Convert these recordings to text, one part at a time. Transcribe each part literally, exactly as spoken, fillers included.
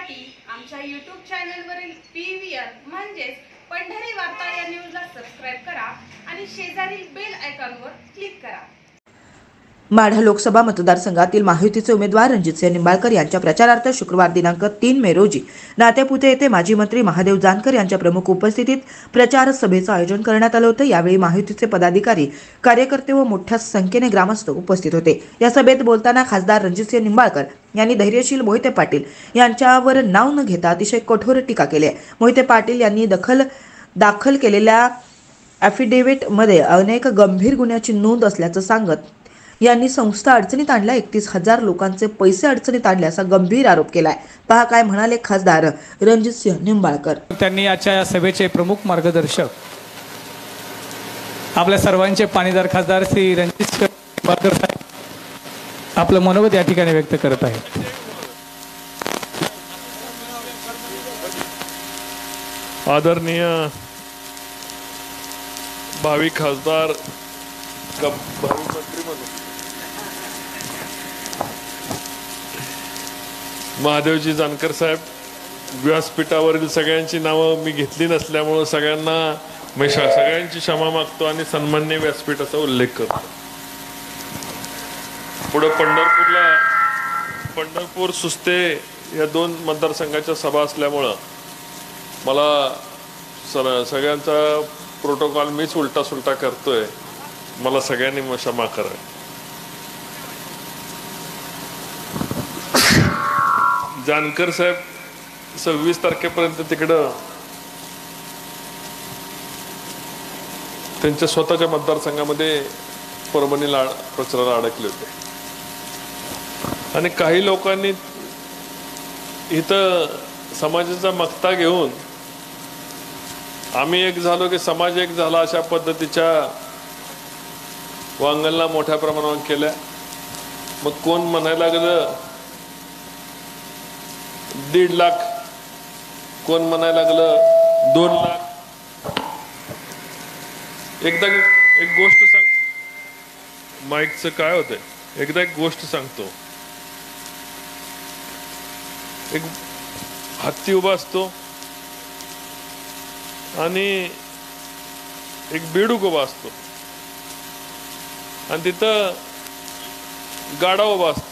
पाहण्यासाठी आमच्या YouTube चॅनलवरील PVR म्हणजेच पंढरी वार्ता या न्यूजला सबस्क्राइब करा आणि शेजारील बेल आयकॉनवर क्लिक करा। माढा लोकसभा मतदारसंघातील महायुतीचे उमेदवार रणजितसिंह निंबाळकर यांच्या प्रचारार्थ शुक्रवार दिनांक तीन मे रोजी नातेपुते येथे माजी मंत्री महादेव जानकर यांच्या प्रमुख उपस्थितीत प्रचार सभेचे आयोजन करण्यात आले होते। यावेळी महायुतीचे पदाधिकारी, कार्यकर्ते व मोठ्या संख्येने ग्रामस्थ उपस्थित होते। या सभेत बोलताना खासदार रणजितसिंह निंबाळकर यांनी धैर्यशील मोहिते पाटील यांच्यावर नाव न घेता अतिशय कठोर टीका केली आहे। मोहिते पाटील यांनी दखल दाखल केलेल्या ॲफिडेव्हिट मध्ये अनेक गंभीर गुन्ह्याची नोंद असल्याचं सांगत यांनी संस्था अडचणीत आणल्या, एकतीस हजार लोकांचे पैसे अडचणीत आणले असा गंभीर आरोप केलाय। पहा काय म्हणाले खासदार रणजितसिंह निंबाळकर। त्यांनी आजच्या या सभेचे प्रमुख मार्गदर्शक आपल्या सर्वांचे पाणीदार खासदार श्री रणजितसिंह निंबाळकर साहेब आपलं मनोगत या ठिकाणी व्यक्त करत आहेत। आदरणीय भावी खासदार भावी मंत्री म्हणून महादेवजी जानकर साहेब, व्यासपीठावरील सगळ्यांची नावं मी घेतली नसल्यामुळे सगळ्यांना मी सगळ्यांची क्षमा मागतो आणि सन्मान्य व्यासपीठाचा उल्लेख करतो। पुढे पंढरपूरला पंढरपूर सुस्ते या दोन मतदारसंघाच्या सभा असल्यामुळं मला सर सगळ्यांचा प्रोटोकॉल मीच उलटा सुलटा करतोय, मला सगळ्यांनी क्षमा करा। जानकर साहेब सव्वीस तारखेपर्यंत तिकडं त्यांच्या स्वतःच्या मतदारसंघामध्ये परभणीला प्रचाराला अडकले होते आणि काही लोकांनी इथं समाजाचा मक्ता घेऊन आम्ही एक झालो की समाज एक झाला अशा पद्धतीच्या वांगलना मोठ्या प्रमाणावर केल्या। मग कोण म्हणायला लागलं दीड लाख, कोण म्हणायला लागलं दोन लाख। एकदा एक गोष्ट सांग, माईकचं काय होतंय, एकदा एक गोष्ट सांगतो। एक हत्ती उभा असतो आणि एक बेडूक उभा असतो आणि तिथं गाढव उभा असतो।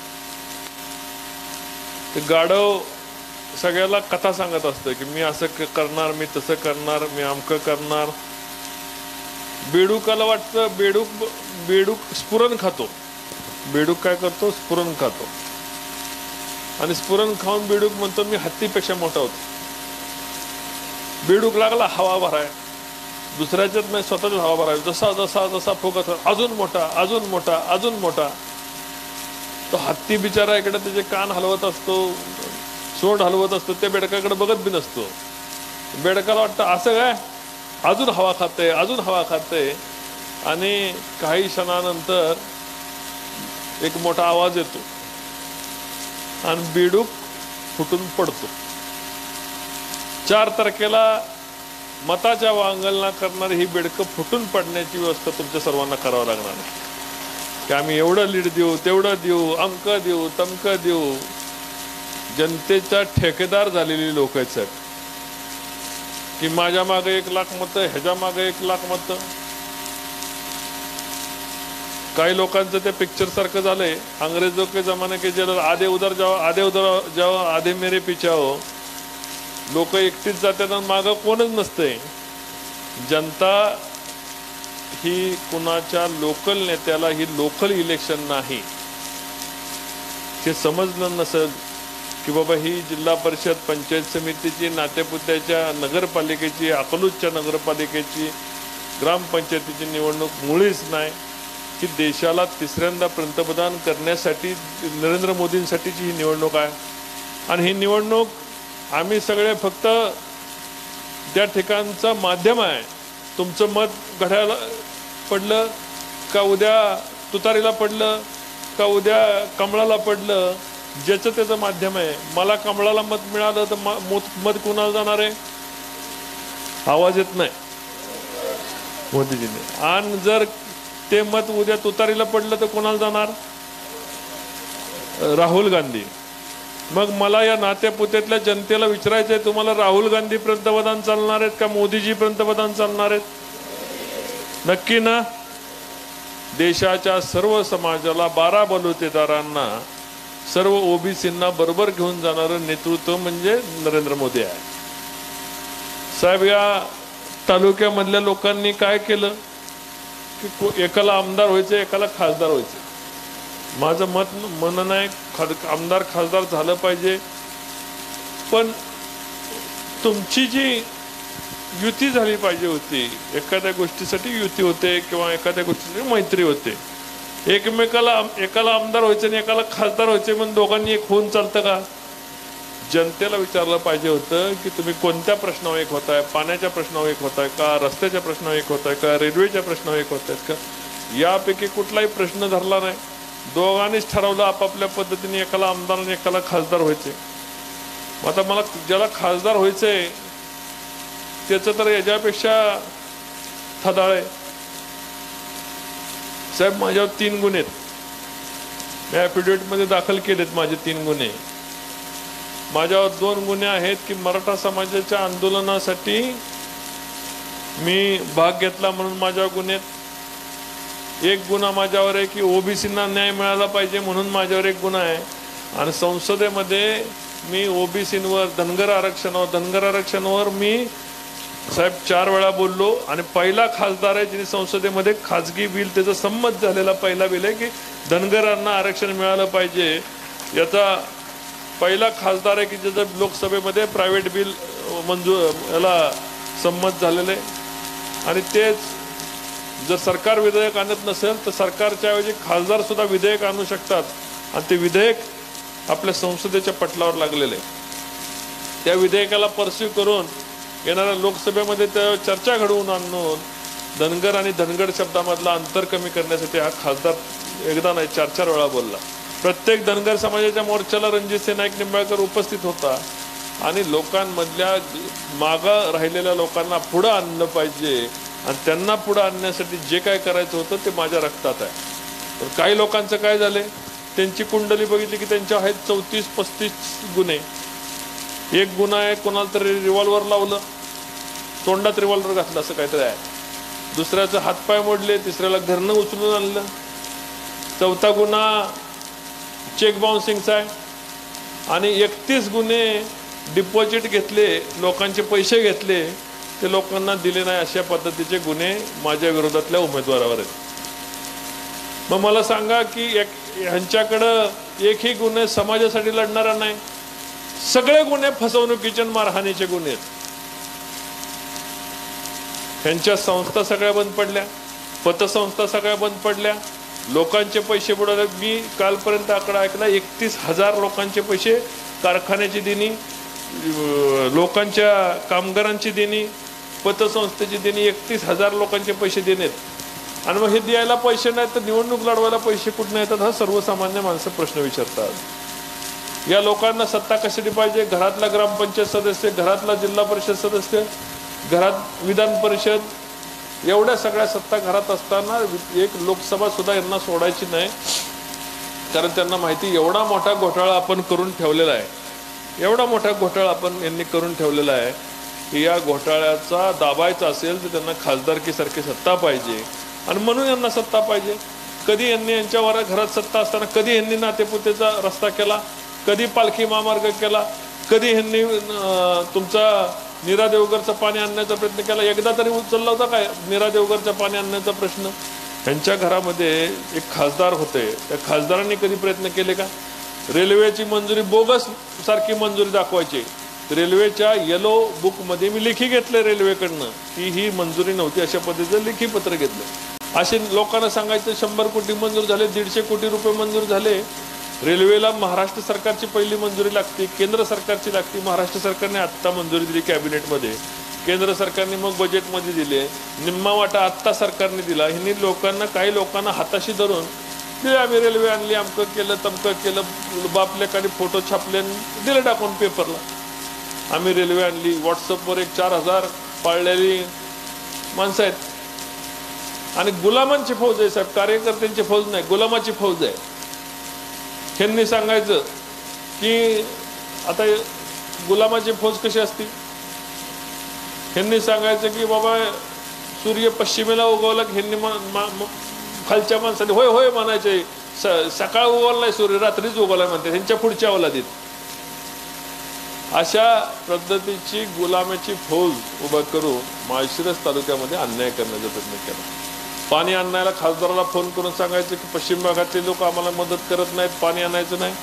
ते गाढव सगळ्याला कथा सांगत असतं की मी असं करणार, मी तसं करणार, मी अमकं करणार। बेडूकाला वाटतं बेडूक बेडूक स्फुरण खातो। बेडूक काय करतो? स्फुरण खातो आणि स्फुरण खाऊन बेडूक म्हणतो मी हत्तीपेक्षा मोठा होतो। बेडूक लागला हवा भराय, दुसऱ्याच्यात नाही स्वतःच हवा भराय, जसा जसा जसा फुगत अजून मोठा अजून मोठा अजून मोठा। तो हत्ती बिचारा इकडे त्याचे कान हलवत असतो, सोंड हलवत असतो, त्या बेडकाकडे बघत बी नसतो। बेडकाला वाटतं असं काय अजून हवा खाते अजून हवा खाते आणि काही क्षणानंतर एक मोठा आवाज येतो आणि बेडूक फुटून पडतो। चार तारखेला मताच्या वांगलना करणारी ही बेडकं फुटून पडण्याची व्यवस्था तुमच्या सर्वांना करावं लागणार आहे की आम्ही एवढं लीड देऊ, तेवढं देऊ, अमकं देऊ, तमकं देऊ। जनतेचा ठेकेदार झालेली लोक आहेत साहेब की माझ्या मागे एक लाख मतं, ह्याच्या मागे एक लाख मतं। काही लोकांचं त्या पिक्चर सारखं झालंय, अंग्रेजों के जमाने के जेल आधे उधर जाओ आधे उधर जाओ आधे मेरे पीछे आओ। लोक एकटीच जातात आणि मागं कोणच नसतंय। जनता ही कुणाच्या लोकल नेत्याला ही लोकल इलेक्शन नाही हे समजलं नसेल की बाबा ही जिल्हा परिषद, पंचायत समितीची, नातेपुत्याच्या नगरपालिकेची, अकलूजच्या नगरपालिकेची, ग्रामपंचायतीची निवडणूक मुळीच नाही की देशाला तिसऱ्यांदा पंतप्रधान करण्यासाठी नरेंद्र मोदींसाठीची ही निवडणूक आहे। आणि ही निवडणूक आम्ही सगळे फक्त त्या ठिकाणचं माध्यम आहे। तुमचं मत घड्याला पडलं का उद्या तुतारीला पडलं का उद्या कमळाला पडलं, ज्याचं त्याचं माध्यम आहे। मला कमळाला मत मिळालं तर मत कुणाला जाणार आहे? आवाज येत नाही मोदीजीने। आणि जर ते मत उद्या तुतारीला पडलं तर कोणाला जाणार? राहुल गांधी। मग मला या नात्यापुत्यातल्या जनतेला विचारायचं आहे, तुम्हाला राहुल गांधी पंतप्रधान चालणार आहेत का मोदीजी पंतप्रधान चालणार आहेत? नक्की ना? देशाच्या सर्व समाजाला, बारा बलुतेदारांना, सर्व ओबीसींना बरोबर घेऊन जाणारं नेतृत्व म्हणजे नरेंद्र मोदी आहे. साहेब, या तालुक्यामधल्या लोकांनी काय केलं की एकाला आमदार व्हायचं, एकाला खासदार व्हायचं. माझं मत म्हणणं आहे आमदार खासदार झालं पाहिजे, पण तुमची जी युती झाली पाहिजे होती, एखाद्या गोष्टीसाठी युती होते किंवा एखाद्या गोष्टीसाठी मैत्री होते. एकमेकाला एकाला आमदार व्हायचे आणि एकाला खासदार व्हायचे म्हणून दोघांनी एक होऊन चालतं का? जनतेला विचारलं पाहिजे होतं की तुम्ही कोणत्या प्रश्नावर एक होताय, पाण्याच्या प्रश्नावर एक होताय का, रस्त्याच्या प्रश्नावर एक होताय का, रेल्वेच्या प्रश्नावर एक होत आहेत का? यापैकी कुठलाही प्रश्न धरला नाही. दोघांनीच ठरवलं आपापल्या पद्धतीने एकाला आमदार आणि एकाला खासदार व्हायचे. आता मला ज्याला खासदार व्हायचंय त्याचं तर याच्यापेक्षा थदाळ आहे. साहेब, माझ्यावर तीन गुन्हे आहेत. मी ॲफिडेव्हिटमध्ये दाखल केलेत माझे तीन गुन्हे. माझ्यावर दोन गुन्हे आहेत की मराठा समाजाच्या आंदोलनासाठी मी भाग घेतला म्हणून माझ्यावर गुन्हे आहेत. एक गुन्हा माझ्यावर आहे की ओबीसींना न्याय मिळाला पाहिजे म्हणून माझ्यावर एक गुन्हा आहे. आणि संसदेमध्ये मी ओबीसींवर, धनगर आरक्षणावर धनगर आरक्षणावर मी साहेब चार वेळा बोललो. आणि पहिला खासदार आहे जिने संसदेमध्ये खाजगी बिल, त्याचा संमत झालेला पहिला बिल आहे की धनगरांना आरक्षण मिळालं पाहिजे. याचा पहिला खासदार आहे की ज्याचं लोकसभेमध्ये प्रायव्हेट बिल मंजूर याला संमत झालेलं आहे. आणि तेच जर सरकार विधेयक आणत नसेल तर सरकारच्या ऐवजी खासदार सुद्धा विधेयक आणू शकतात. आणि ते विधेयक आपल्या संसदेच्या पटलावर लागलेले आहे. त्या विधेयकाला परस्यू करून येणाऱ्या लोकसभेमध्ये त्या चर्चा घडवून आणून धनगर आणि धनगड शब्दामधला अंतर कमी करण्यासाठी हा खासदार एकदा नाही चार चार वेळा बोलला. प्रत्येक धनगर समाजाच्या मोर्चाला रणजितसिंह नाईक निंबाळकर उपस्थित होता. आणि लोकांमधल्या मागं राहिलेल्या लोकांना पुढं आणलं पाहिजे आणि त्यांना पुढं आणण्यासाठी जे काय करायचं होतं ते माझ्या रक्तात आहे. तर काही लोकांचं काय झालंय, त्यांची कुंडली बघितली की त्यांच्या आहेत चौतीस पस्तीस गुन्हे. एक गुन्हा आहे कोणाला तरी रिव्हॉल्वर लावलं, तोंडात रिव्हॉल्वर घातलं असं काहीतरी आहे. दुसऱ्याचं हातपाय मोडले, तिसऱ्याला घरनं उचलून आणलं. चौथा गुन्हा चेक बाउन्सिंगचा आहे. आणि एकतीस गुन्हे डिपॉझिट घेतले, लोकांचे पैसे घेतले, ते लोकांना दिले नाही अशा पद्धतीचे गुन्हे माझ्या विरोधातल्या उमेदवारावर आहेत. मग मला सांगा की एक ह्यांच्याकडं एकही गुन्हे समाजासाठी लढणारा नाही. सगळे गुन्हे फसवणुकीचे आणि मारहाणीचे गुन्हे आहेत. ह्यांच्या संस्था सगळ्या बंद पडल्या, पतसंस्था सगळ्या बंद पडल्या, लोकांचे पैसे बुडाले. मी कालपर्यंत आकडा ऐकला, एकतीस हजार लोकांचे पैसे कारखान्याची देणी, लोकांच्या कामगारांची देणी, पतसंस्थेची देणी, एकतीस हजार लोकांचे पैसे देण्यात. आणि मग हे द्यायला पैसे नाहीत तर निवडणूक लढवायला पैसे कुठून येतात हा सर्वसामान्य माणसं प्रश्न विचारतात. या लोकांना सत्ता कशासाठी पाहिजे? घरातला ग्रामपंचायत सदस्य, घरातला जिल्हा परिषद सदस्य, घरात विधान परिषद, एवढ्या सगळ्या सत्ता घरात असताना एक लोकसभा सुद्धा यांना सोडायची नाही. कारण त्यांना माहिती एवढा मोठा घोटाळा आपण करून ठेवलेला आहे, एवढा मोठा घोटाळा आपण यांनी करून ठेवलेला आहे की या घोटाळ्याचा दाबायचा असेल तर त्यांना खासदारकीसारखी सत्ता पाहिजे. आणि म्हणून यांना सत्ता पाहिजे. कधी यांनी यांच्यावर घरात सत्ता असताना कधी यांनी नातेपुतेचा रस्ता केला, कधी पालखी महामार्ग केला, कधी यांनी तुमचा नीरा देवगरचं पाणी आणण्याचा प्रयत्न केला. एकदा तरी उचलला होता काय नीरा देवगरचं पाणी आणण्याचा प्रश्न? त्यांच्या घरामध्ये एक खासदार होते, त्या खासदारांनी कधी प्रयत्न केले का? रेल्वेची मंजुरी बोगस सारखी मंजुरी दाखवायची. रेल्वेच्या येलो बुकमध्ये मी लेखी घेतले रेल्वेकडनं की ही मंजुरी नव्हती, अशा पद्धतीचं लेखी पत्र घेतलं. असे लोकांना सांगायचं शंभर कोटी मंजूर झाले, दीडशे कोटी रुपये मंजूर झाले. रेल्वेला महाराष्ट्र सरकारची पहिली मंजुरी लागते, केंद्र सरकारची लागते. महाराष्ट्र सरकारने आत्ता मंजुरी दिली कॅबिनेटमध्ये, केंद्र सरकारने मग बजेटमध्ये दिले, निम्मा वाटा आत्ता सरकारने दिला. ह्यांनी लोकांना, काही लोकांना हाताशी धरून दिले, आम्ही रेल्वे आणली, अमकं केलं तमकं केलं, बापल्याकडे फोटो छापले, दिले टाकून पेपरला, आम्ही रेल्वे आणली. व्हॉट्सअपवर एक चार हजार पाळलेली माणसं आहेत. आणि गुलामांची फौज आहे साहेब, कार्यकर्त्यांची फौज नाही, गुलामाची फौज आहे. ह्यांनी सांगायचं की आता गुलामाची फौज कशी असती, ह्यांनी सांगायचं की बाबा सूर्य पश्चिमेला उगवला की ह्यांनी खालच्या माणसाने होय होय म्हणायचे, स सकाळ उगवला नाही सूर्य रात्रीच उगवला म्हणते, ह्यांच्या पुढच्या अवलादीत. अशा पद्धतीची गुलामाची फौज उभा करून माळशिरस तालुक्यामध्ये अन्याय करण्याचा प्रयत्न केला. पाणी आणायला खासदाराला फोन करून सांगायचं की पश्चिम भागातले लोक आम्हाला मदत करत नाहीत, पाणी आणायचं नाही.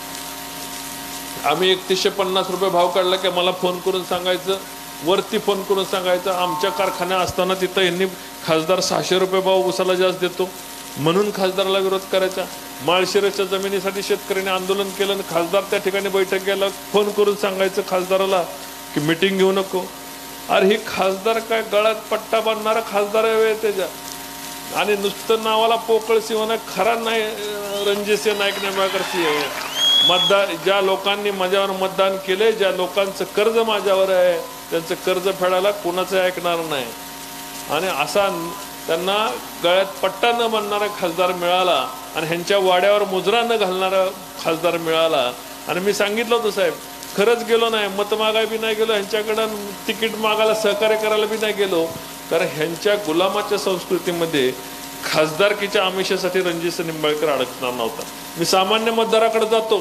आम्ही एकतीसशे पन्नास रुपये भाव काढला की मला फोन करून सांगायचं, वरती फोन करून सांगायचं. आमच्या कारखान्या असताना तिथं यांनी खासदार सहाशे रुपये भाव उसाला जास्त देतो म्हणून खासदाराला विरोध करायचा. माळशिरसच्या जमिनीसाठी शेतकऱ्यांनी आंदोलन केलं आणि खासदार त्या ठिकाणी बैठक घ्यायला फोन करून सांगायचं खासदाराला की मिटिंग घेऊ नको. अरे ही खासदार काय गळ्यात पट्टा बांधणारा खासदार आहे त्याच्या, आणि नुसतं नावाला पोकळ सिंह खरा नाही रणजितसिंह नाईक निंबाळकर सिंह. मतदार ज्या लोकांनी माझ्यावर मतदान केले, ज्या लोकांचं कर्ज माझ्यावर आहे, त्यांचं कर्ज फेडायला कोणाचं ऐकणार नाही. आणि असा त्यांना गळ्यात पट्टा न बांधणारा खासदार मिळाला आणि ह्यांच्या वाड्यावर मुजरा न घालणारा खासदार मिळाला. आणि मी सांगितलं होतं साहेब, खरंच गेलो नाही, मत मागाय बी नाही गेलो, ह्यांच्याकडं तिकीट मागायला सहकार्य करायला बी नाही गेलो, कारण ह्यांच्या गुलामाच्या संस्कृतीमध्ये खासदारकीच्या आमिषासाठी रणजितसिंह निंबाळकर अडकणार नव्हता. मी सामान्य मतदाराकडे जातो,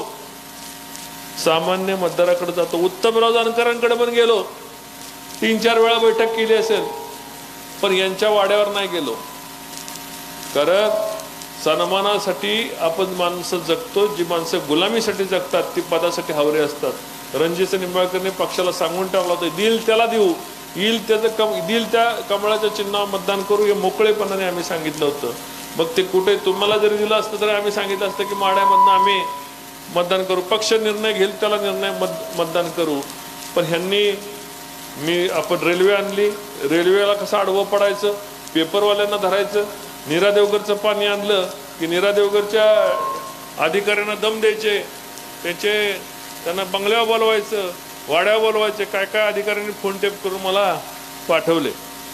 सामान्य मतदाराकडे जातो उत्तमराव जानकरांकडे पण गेलो, तीन चार वेळा बैठक केली असेल, पण यांच्या वाड्यावर नाही गेलो. कारण सन्मानासाठी आपण माणसं जगतो, जी माणसं गुलामीसाठी जगतात ती पदासाठी हावरे असतात. रणजितसिंह निंबाळकरने पक्षाला सांगून टाकलं होतं, दिल त्याला देऊ, येईल त्याचं कम दिल त्या कमळाच्या चिन्हावर मतदान करू, हे मोकळेपणाने आम्ही सांगितलं होतं. मग ते कुठे तुम्हाला जरी दिलं असतं तरी आम्ही सांगितलं असतं की माड्यामधनं आम्ही मतदान करू, पक्ष निर्णय घेईल त्याला निर्णय मत मतदान करू. पण ह्यांनी मी आपण रेल्वे आणली, रेल्वेला कसं आडवं पडायचं, पेपरवाल्यांना धरायचं. नीरा देवगरचं पाणी आणलं की नीरा देवगरच्या अधिकाऱ्यांना दम द्यायचे, त्याचे त्यांना बंगल्यावर बोलवायचं, वाड्यावर बोलवायचे. काय काय अधिकाऱ्यांनी फोन टेप करून मला पाठवले.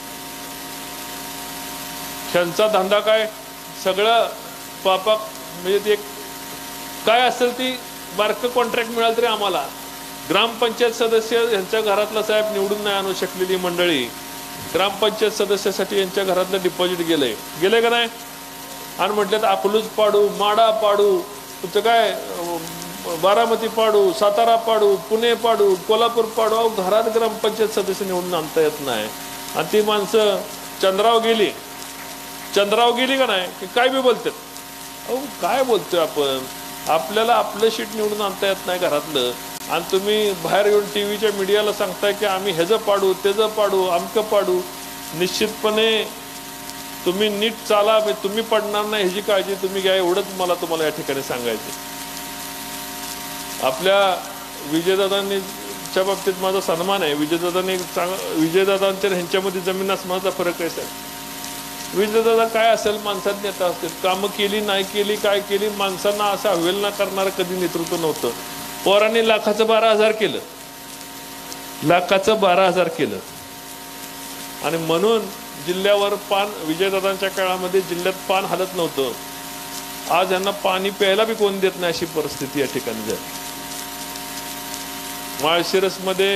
त्यांचा धंदा काय, सगळं पापा म्हणजे ते काय असेल ती बारकं कॉन्ट्रॅक्ट मिळालं तरी आम्हाला. ग्रामपंचायत सदस्य यांच्या घरातला साहेब निवडून नाही आणू शकलेली मंडळी ग्रामपंचायत सदस्यासाठी यांच्या घरातलं डिपॉझिट गेलंय गेले का नाही. आणि म्हटलं अकलूज पाडू, माडा पाडू, तुमचं काय बारामती पाडू, सातारा पाडू, पुणे पाडू, कोल्हापूर पाडू, अहो घरात ग्रामपंचायत सदस्य निवडून आणता येत नाही. आणि ती माणसं चंद्राव गेली, चंद्राव गेली का नाही की काय बी बोलतात. अहो काय बोलतोय आपण, आपल्याला आपलं शीट निवडून आणता येत नाही घरातलं, आणि तुम्ही बाहेर येऊन टी व्हीच्या मीडियाला सांगताय की आम्ही ह्याचं पाडू, त्याचं पाडू, अमकं पाडू. निश्चितपणे तुम्ही नीट चाला, तुम्ही पडणार नाही ह्याची काळजी तुम्ही घ्या, एवढंच मला तुम्हाला या ठिकाणी सांगायचं. आपल्या विजयदादांच्या बाबतीत माझा सन्मान आहे. विजयदादांनी चांग विजयदादांच्या ह्यांच्यामध्ये जमीन आसमानाचा फरक आहे साहेब. विजयदादा काय असेल माणसात नेता असतील, कामं केली नाही केली काय केली, माणसांना असं अवहेलना करणारं कधी नेतृत्व नव्हतं. पोरांनी लाखाचं बारा हजार केलं, लाखाचं बारा हजार केलं. आणि म्हणून जिल्ह्यावर पान, विजयदादांच्या काळामध्ये जिल्ह्यात पान हलत नव्हतं. आज यांना पाणी प्यायला बी कोण देत नाही अशी परिस्थिती या ठिकाणी झाली. माळशिरसमध्ये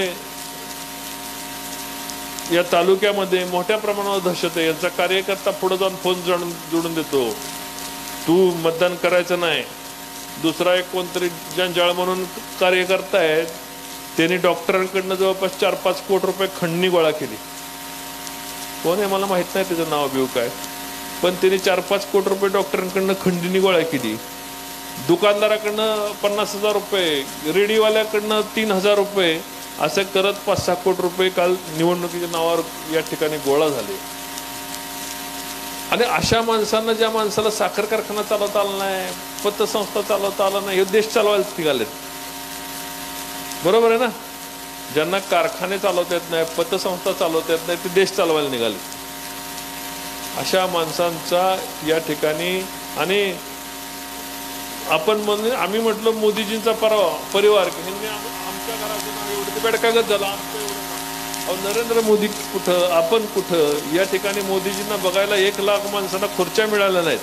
या तालुक्यामध्ये मोठ्या प्रमाणावर दहशत आहे. यांचा कार्यकर्ता पुढे जाऊन फोन जोडून जोडून देतो, तू मतदान करायचं नाही. दुसरा एक कोणतरी जंजाळ म्हणून कार्यकर्ता आहे, त्यांनी डॉक्टरांकडनं जवळपास चार पाच कोटी रुपये खंडणी गोळा केली. कोण आहे मला माहित नाही त्याचं नाव बिव काय, पण त्यांनी चार पाच कोटी रुपये डॉक्टरांकडनं खंडणी गोळा केली. दुकानदाराकडनं पन्नास हजार रुपये, रेडीवाल्याकडनं तीन हजार रुपये, असं करत पाच सहा कोटी रुपये काल निवडणुकीच्या नावावर या ठिकाणी गोळा झाले. आणि अशा माणसांना, ज्या माणसाला साखर कारखाना चालवता आला नाही, पतसंस्था चालवता आला नाही, हे देश चालवायला निघालेत. बरोबर आहे ना. ज्यांना कारखाने चालवता येत नाही, पतसंस्था चालवता येत नाही, ते देश चालवायला निघाले. अशा माणसांचा या ठिकाणी, आणि आपण म्हणजे आम्ही म्हटलं मोदीजींचा परवा परिवार की ह्यांनी आमच्या घरातून एवढं बेडकागत झाला, आमचं एवढं. अहो नरेंद्र मोदी कुठं, आपण कुठं. या ठिकाणी मोदीजींना बघायला एक लाख माणसांना खुर्च्या मिळाल्या नाहीत.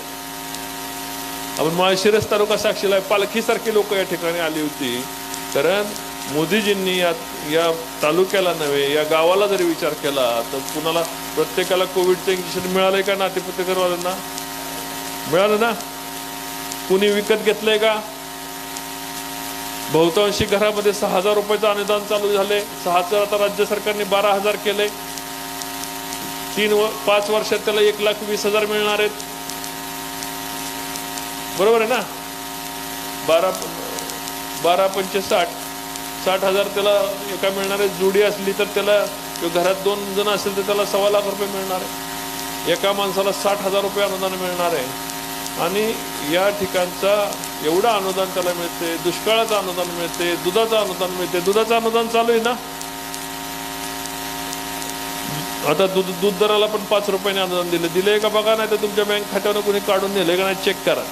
आपण माळशिरस तालुका साक्षीला आहे, पालखीसारखी लोक या ठिकाणी आली होती. कारण मोदीजींनी या या तालुक्याला नव्हे या गावाला जरी विचार केला तर कुणाला प्रत्येकाला कोविडचं इंजेक्शन मिळालंय का नातेपुतेकरवाल्यांना? मिळालं ना? कुणी विकत घेतलंय का? बहुतांशी घरामध्ये सहा हजार रुपयाचं अनुदान चालू झाले. सहा हजार आता राज्य सरकारने बारा हजार केले. तीन व पाच वर्षात त्याला एक लाख वीस हजार मिळणार आहेत. बरोबर आहे ना? बारा बारा पंचे साठ साठ हजार त्याला एका मिळणार आहे. जोडी असली तर त्याला घरात दोन जण असेल तर त्याला सव्वा लाख रुपये मिळणार आहे. एका माणसाला साठ हजार रुपये अनुदान मिळणार आहे. आणि या ठिकाणचा एवढं अनुदान त्याला मिळते. दुष्काळाचं अनुदान मिळते, दुधाचं अनुदान मिळते. दुधाचं अनुदान चालू आहे ना? आता दूध दूध दराला पण पाच रुपयाने अनुदान दिले दिले का बघा, नाही तर तुमच्या बँक खात्यावर कोणी काढून नेले का नाही चेक करा.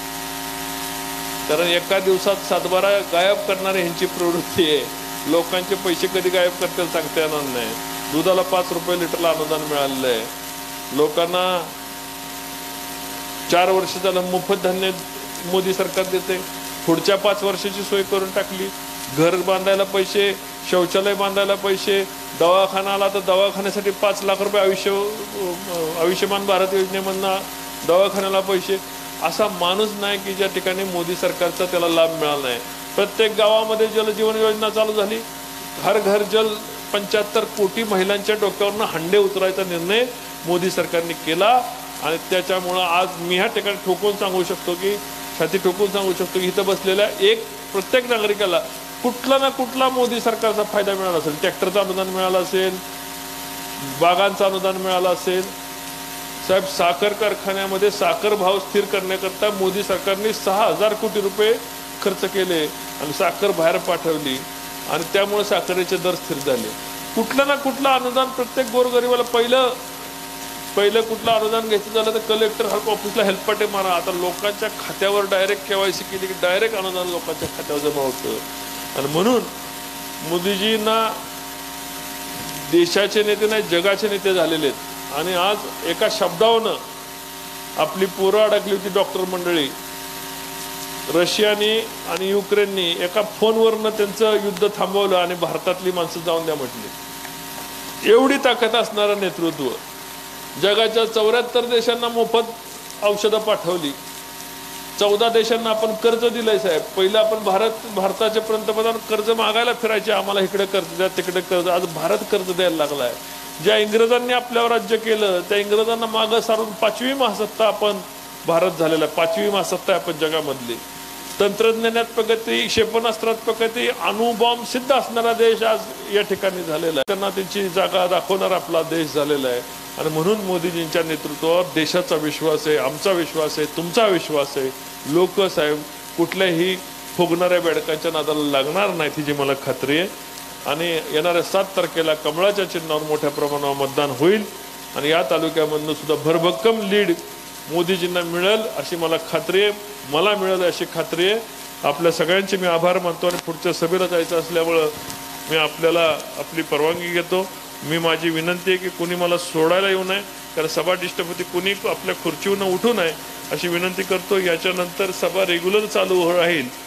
कारण एका दिवसात सातबारा गायब करणारे ह्यांची प्रवृत्ती आहे. लोकांचे पैसे कधी गायब करतील सांगता येणार नाही. दुधाला पाच रुपये लिटरला अनुदान मिळालेलं आहे. लोकांना चार वर्ष झालं मोफत धान्य मोदी सरकार देते. पुढच्या पाच वर्षाची सोय करून टाकली. घर बांधायला पैसे, शौचालय बांधायला पैसे, दवाखाना आला तर दवाखान्यासाठी पाच लाख रुपये आयुष्य आयुष्यमान भारत योजनेमधनं दवाखान्याला पैसे. असा माणूस नाही की ज्या ठिकाणी मोदी सरकारचा त्याला लाभ मिळाला नाही. प्रत्येक गावामध्ये जलजीवन योजना चालू झाली. हर घर जल पंच्याहत्तर कोटी महिलांच्या डोक्यावरनं हंडे उतरायचा निर्णय मोदी सरकारने केला. आणि त्याच्यामुळं आज मी ह्या ठिकाणी ठोकून सांगू शकतो की छाती ठोकून सांगू शकतो की इथं बसलेल्या एक प्रत्येक नागरिकाला कुठला ना कुठला मोदी सरकारचा फायदा मिळाला असेल. ट्रॅक्टरचं अनुदान मिळालं असेल, बागांचं अनुदान मिळालं असेल. साहेब, साखर कारखान्यामध्ये साखर भाव स्थिर करण्याकरता मोदी सरकारने सहा हजार कोटी रुपये खर्च केले आणि साखर बाहेर पाठवली आणि त्यामुळे साखरेचे दर स्थिर झाले. कुठलं ना कुठलं अनुदान प्रत्येक गोरगरिबाला पहिलं पहिलं कुठलं अनुदान घ्यायचं झालं तर कलेक्टर ऑफिसला हेल्पपाटे मारा. आता लोकांच्या खात्यावर डायरेक्ट केवायसी केली की डायरेक्ट अनुदान लोकांच्या खात्यावर जमा होतं. आणि म्हणून मोदीजींना देशाचे नेते नाही जगाचे नेते झालेले आहेत. आणि आज एका शब्दावनं आपली पोरं अडकली होती डॉक्टर मंडळी. रशियानी आणि युक्रेननी एका फोनवरनं त्यांचं युद्ध थांबवलं आणि भारतातली माणसं जाऊन द्या म्हटली. एवढी ताकद असणारं नेतृत्व. जगाच्या चौऱ्याहत्तर देशांना मोफत औषधं पाठवली. चौदा देशांना आपण कर्ज दिलंय साहेब. पहिलं आपण भारत भारताचे पंतप्रधान कर्ज मागायला फिरायचे, आम्हाला इकडे कर्ज द्या तिकडे कर्ज. आज भारत कर्ज द्यायला लागलाय. ज्या इंग्रजांनी आपल्यावर राज्य केलं त्या इंग्रजांना मागं सारून पाचवी महासत्ता आपण भारत झालेला आहे. पाचवी महासत्ता आहे आपण जगामधली. तंत्रज्ञानात प्रगती, क्षेपणास्त्रात प्रगती, अणुबॉम्ब सिद्ध असणारा देश आज या ठिकाणी झालेला आहे. त्यांना त्यांची जागा दाखवणार आपला देश झालेला आहे. आणि म्हणून मोदीजींच्या नेतृत्वावर देशाचा विश्वास आहे, आमचा विश्वास आहे, तुमचा विश्वास आहे. लोक साहेब कुठल्याही फुगणाऱ्या बेडकांच्या नादाला लागणार नाहीत ही मला खात्री आहे. आणि येणाऱ्या सात तारखेला कमळाच्या चिन्हावर मोठ्या प्रमाणावर मतदान होईल आणि या तालुक्यामधनं सुद्धा भरभक्कम लीड मोदीजींना मिळेल अशी मला खात्री आहे. मला मिळेल अशी खात्री आहे. आपल्या सगळ्यांचे मी आभार मानतो आणि पुढच्या सभेला जायचं असल्यामुळं मी आपल्याला आपली परवानगी घेतो. मी माझी विनंती आहे की कुणी मला सोडायला येऊ नये, कारण सभा डिस्टर्ब होती. कुणी आपल्या खुर्चीवरून उठू नये अशी विनंती करतो. याच्यानंतर सभा रेग्युलर चालू राहील.